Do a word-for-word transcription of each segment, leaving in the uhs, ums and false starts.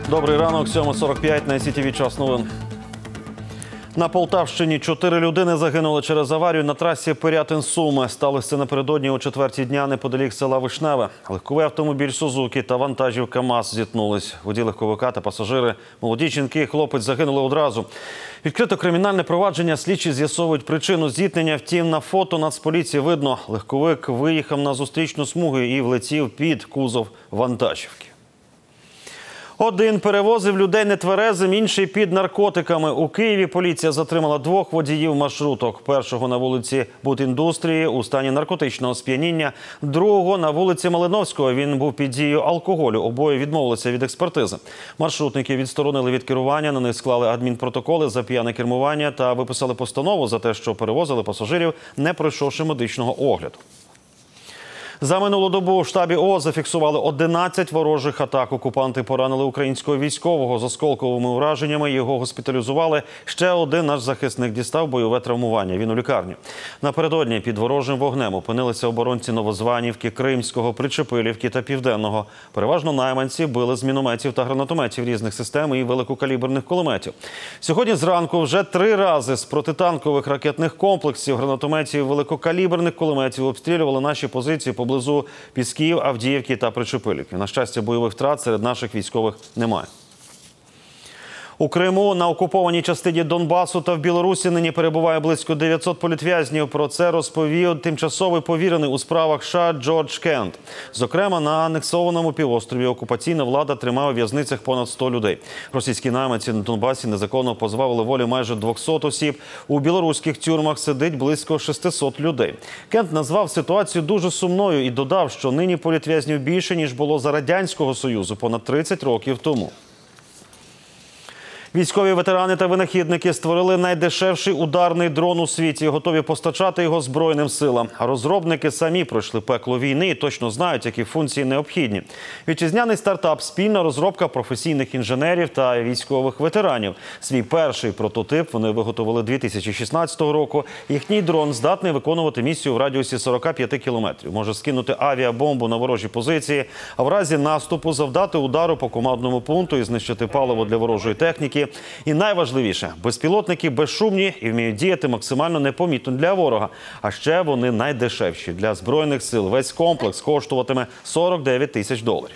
Добрий ранок, сьома сорок п'ять на Сі Ті Ві час новин. На Полтавщині чотири людини загинули через аварію на трасі Пирятин-Суми. Сталося напередодні о четвертій дня неподалік села Вишневе. Легковий автомобіль «Сузукі» та вантажівка МАЗ зіткнулись. Водій легковика та пасажири, молоді жінки і хлопець загинули одразу. Відкрито кримінальне провадження, слідчі з'ясовують причину зіткнення. Втім, на фото Нацполіції видно, легковик виїхав на зустрічну смугу і влетів під кузов вантажівки. Один перевозив людей нетверезим, інший під наркотиками. У Києві поліція затримала двох водіїв маршруток. Першого на вулиці Будіндустрії у стані наркотичного сп'яніння, другого на вулиці Малиновського. Він був під дією алкоголю. Обоє відмовилися від експертизи. Маршрутники відсторонили від керування, на них склали адмінпротоколи за п'яне кермування та виписали постанову за те, що перевозили пасажирів, не пройшовши медичного огляду. За минулу добу у штабі О О зафіксували одинадцять ворожих атак. Окупанти поранили українського військового з осколковими ураженнями. Його госпіталізували. Ще один наш захисник дістав бойове травмування. Він у лікарні. Напередодні під ворожим вогнем опинилися оборонці Новозванівки, Кримського, Причепилівки та Південного. Переважно найманці били з мінометів та гранатометів різних систем і великокаліберних кулеметів. Сьогодні зранку вже три рази з протитанкових ракетних комплексів, гранатометів і великокаліберних кулеметів обстрілювали наші позиції по поблизу Пісків, Авдіївки та Причепилівки. На щастя, бойових втрат серед наших військових немає. У Криму, на окупованій частині Донбасу та в Білорусі нині перебуває близько дев'ятсот політв'язнів. Про це розповів тимчасовий повірений у справах США Джордж Кент. Зокрема, на анексованому півострові окупаційна влада тримає у в'язницях понад сто людей. Російські найманці на Донбасі незаконно позбавили волі майже двохсот осіб. У білоруських тюрмах сидить близько шестисот людей. Кент назвав ситуацію дуже сумною і додав, що нині політв'язнів більше, ніж було за Радянського Союзу понад тридцять років тому. Військові ветерани та винахідники створили найдешевший ударний дрон у світі і готові постачати його Збройним силам. Розробники самі пройшли пекло війни і точно знають, які функції необхідні. Вітчизняний стартап – спільна розробка професійних інженерів та військових ветеранів. Свій перший прототип вони виготовили дві тисячі шістнадцятого року. Їхній дрон здатний виконувати місію в радіусі сорока п'яти кілометрів. Може скинути авіабомбу на ворожі позиції, а в разі наступу завдати удару по командному пункту і знищити паливо для ворожої техніки. І найважливіше – безпілотники безшумні і вміють діяти максимально непомітно для ворога. А ще вони найдешевші для Збройних сил. Весь комплекс коштуватиме сорок дев'ять тисяч доларів.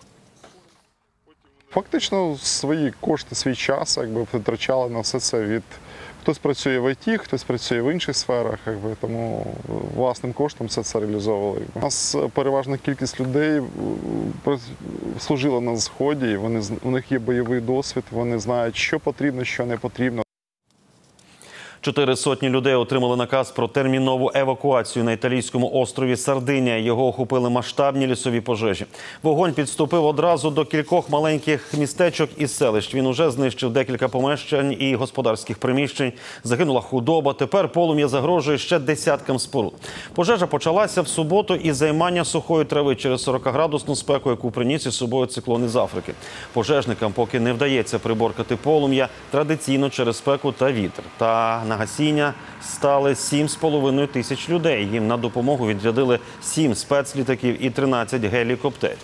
Фактично свої кошти, свій час якби, витрачали на все це від... Хтось працює в Ай Ті, хтось працює в інших сферах, якби, тому власним коштом все це реалізовували. У нас переважна кількість людей служила на Сході, вони, у них є бойовий досвід, вони знають, що потрібно, що не потрібно. Чотири сотні людей отримали наказ про термінову евакуацію на італійському острові Сардинія. Його охопили масштабні лісові пожежі. Вогонь підступив одразу до кількох маленьких містечок і селищ. Він уже знищив декілька помешкань і господарських приміщень. Загинула худоба. Тепер полум'я загрожує ще десяткам споруд. Пожежа почалася в суботу із займання сухої трави через сорокаградусну спеку, яку приніс із собою циклон із Африки. Пожежникам поки не вдається приборкати полум'я традиційно через спеку та вітер. Та на гасіння стали сім з половиною тисяч людей. Їм на допомогу відрядили сім спецлітаків і тринадцять гелікоптерів.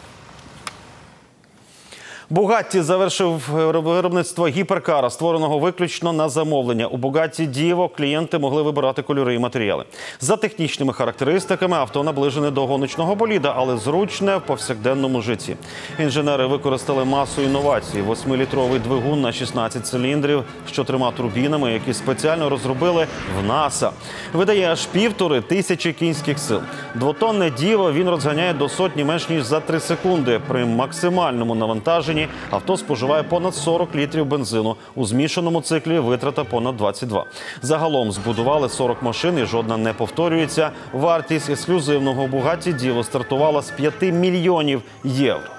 Бугатті завершив виробництво гіперкара, створеного виключно на замовлення. У Бугатті Діво клієнти могли вибирати кольори і матеріали. За технічними характеристиками авто наближене до гоночного боліда, але зручне в повсякденному житті. Інженери використали масу інновацій. Восьмилітровий двигун на шістнадцять циліндрів з чотирма турбінами, які спеціально розробили в НАСА. Видає аж півтори тисячі кінських сил. Двотонне Діво він розганяє до сотні менш ніж за три секунди. При максимальному навантаженні авто споживає понад сорок літрів бензину. У змішаному циклі витрата понад двадцять два. Загалом збудували сорок машин і жодна не повторюється. Вартість ексклюзивного Бугатті Діво стартувала з п'яти мільйонів євро.